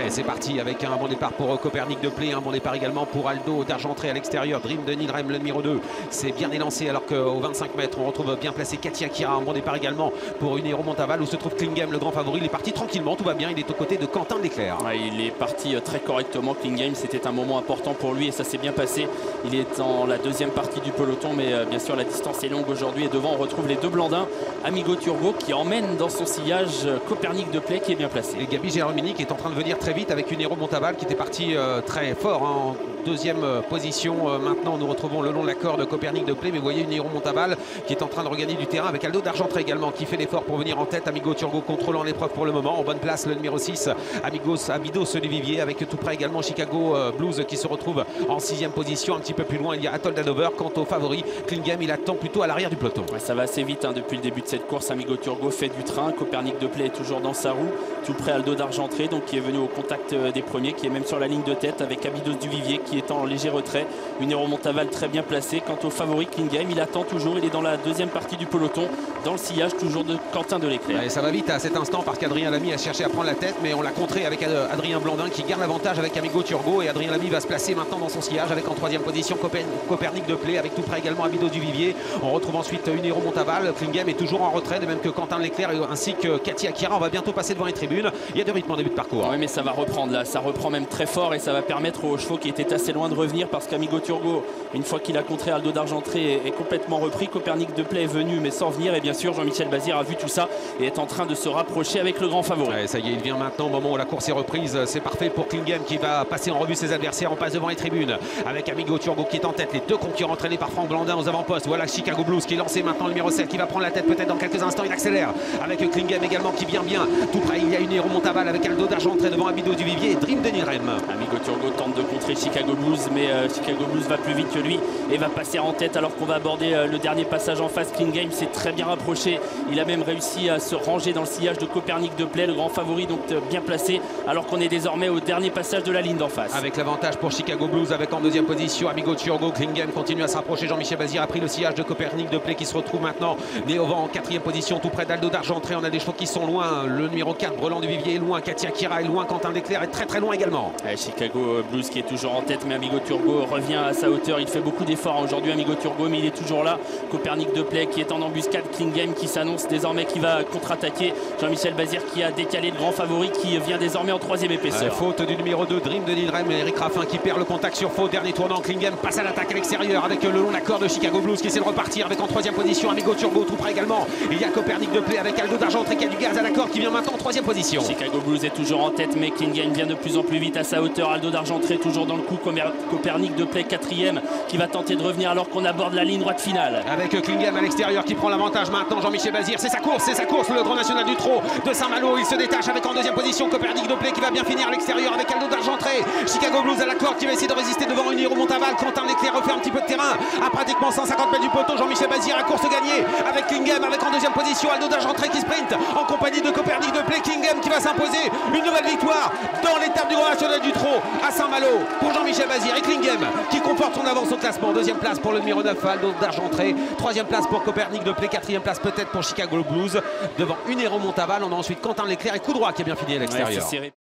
Et c'est parti avec un bon départ pour Copernic de Play, un bon départ également pour Aldo d'Argentré à l'extérieur. Dream de Nilrem, le numéro 2, c'est bien élancé alors qu'au 25 mètres, on retrouve bien placé Katia Kira. Un bon départ également pour Unero Montaval où se trouve Klingame, le grand favori. Il est parti tranquillement, tout va bien, il est aux côtés de Quentin Leclerc. Ouais, il est parti très correctement. Klingame, c'était un moment important pour lui et ça s'est bien passé. Il est dans la deuxième partie du peloton, mais bien sûr la distance est longue aujourd'hui. Et devant, on retrouve les deux Blandins, Amigo Turgo qui emmène dans son sillage Copernic de Play qui est bien placé. Et Gabi Géromini qui est en train de venir très vite avec Unero Montaval qui était parti très fort en deuxième position. Maintenant, nous retrouvons le long de la corde Copernic de Play, mais vous voyez Unero Montaval qui est en train de regagner du terrain avec Aldo d'Argentré également qui fait l'effort pour venir en tête. Amigo Turgo contrôlant l'épreuve pour le moment. En bonne place, le numéro 6, Abidos de Vivier, avec tout près également Chicago Blues qui se retrouve en 6e position. Un petit peu plus loin, il y a Atoll d'Hanover. Quant au favori, Klingame, il attend plutôt à l'arrière du peloton. Ouais, ça va assez vite depuis le début de cette course. Amigo Turgo fait du train. Copernic de Play est toujours dans sa roue. Tout près, Aldo d'Argentré, donc qui est venu au contact des premiers, qui est même sur la ligne de tête avec Abidos du Vivier qui est en léger retrait. Unero Montaval très bien placé. Quant au favori, Klingame, il attend toujours. Il est dans la deuxième partie du peloton, dans le sillage toujours de Quentin de Leclerc. Et ça va vite à cet instant parce qu'Adrien Lamy a cherché à prendre la tête, mais on l'a contré avec Adrien Blandin qui garde l'avantage avec Amigo Turgo. Et Adrien Lamy va se placer maintenant dans son sillage avec en 3e position Copernic de Play, avec tout près également Abidos du Vivier. On retrouve ensuite Unero Montaval. Klingame est toujours en retrait, de même que Quentin Leclerc ainsi que Katia Kira. On va bientôt passer devant les tribunes. Il y a de rythme en début de parcours. Oui, mais ça va reprendre là, ça reprend même très fort et ça va permettre aux chevaux qui étaient assez loin de revenir parce qu'Amigo Turgo, une fois qu'il a contré Aldo d'Argentré, est complètement repris. Copernic de Play est venu mais sans venir et bien sûr Jean-Michel Bazir a vu tout ça et est en train de se rapprocher avec le grand favori. Ouais, ça y est, il vient maintenant au moment où la course est reprise. C'est parfait pour Klingame qui va passer en revue ses adversaires. On passe devant les tribunes avec Amigo Turgo qui est en tête. Les deux concurrents entraînés par Franck Blandin aux avant-postes. Voilà Chicago Blues qui est lancé maintenant, le numéro 7 qui va prendre la tête peut-être dans quelques instants. Il accélère avec Klingame également qui vient bien. Tout près, il y a Unero Montaval avec Aldo d'Argentré devant Abidos du Vivier et Dream de Nilrem. Amigo Turgo tente de contrer Chicago Blues, mais Chicago Blues va plus vite que lui et va passer en tête alors qu'on va aborder le dernier passage en face. Klingame s'est très bien rapproché. Il a même réussi à se ranger dans le sillage de Copernic de Play, le grand favori, donc bien placé, alors qu'on est désormais au dernier passage de la ligne d'en face. Avec l'avantage pour Chicago Blues, avec en 2e position Amigo Turgo. Klingame continue à se rapprocher. Jean-Michel Bazir a pris le sillage de Copernic de Play qui se retrouve maintenant né au vent en 4e position, tout près d'Aldo d'Argentré. On a des chevaux qui sont loin. Le numéro 4, Brelan du Vivier, est loin. Katia Kira est loin. Quentin Leclerc est très loin également. Chicago Blues qui est toujours en tête, mais Amigo Turgo revient à sa hauteur. Il fait beaucoup d'efforts aujourd'hui, Amigo Turgo, mais il est toujours là. Copernic de Play qui est en embuscade. Klingame qui s'annonce désormais qui va contre-attaquer. Jean-Michel Bazir qui a décalé le grand favori qui vient désormais en 3e épaisseur. Faute du numéro 2, Dream de Nilrem, Eric Raffin qui perd le contact sur faute. Dernier tournant, Klingame passe à l'attaque à l'extérieur avec le long de la corde de Chicago Blues qui essaie de repartir avec en 3e position Amigo Turgo. Tout près également, il y a Copernic de Play avec Aldo d'Argentré qui a du gaz à la corde qui vient maintenant en 3e position. Chicago Blues est toujours en tête, mais Klingame vient de plus en plus vite à sa hauteur. Aldo d'Argentré toujours dans le coup. Copernic de Play 4e qui va tenter de revenir alors qu'on aborde la ligne droite finale. Avec Klingame à l'extérieur qui prend l'avantage maintenant. Jean-Michel Bazir, c'est sa course, le Grand National du Trot de Saint-Malo. Il se détache avec en 2e position Copernic de Play qui va bien finir à l'extérieur avec Aldo d'Argentré. Chicago Blues à la corde qui va essayer de résister devant Unero Montaval. Quentin Leclerc refait un petit peu de terrain à pratiquement 150 mètres du poteau. Jean-Michel Bazir à course gagnée avec Klingame avec en 2e position Aldo d'Argentré qui sprint en compagnie de Copernic de Play. Klingame qui va s'imposer une nouvelle victoire dans l'étape du Grand National du Trot à Saint-Malo pour Jean-Michel Bazir et Klingame qui comporte son avance au classement. 2e place pour le numéro 9 Aldo d'Argentré, 3e place pour Copernic de Play, 4e place peut-être pour Chicago Blues devant Unero Montaval. On a ensuite Quentin Leclerc et coup droit qui est bien fini à l'extérieur. Ouais,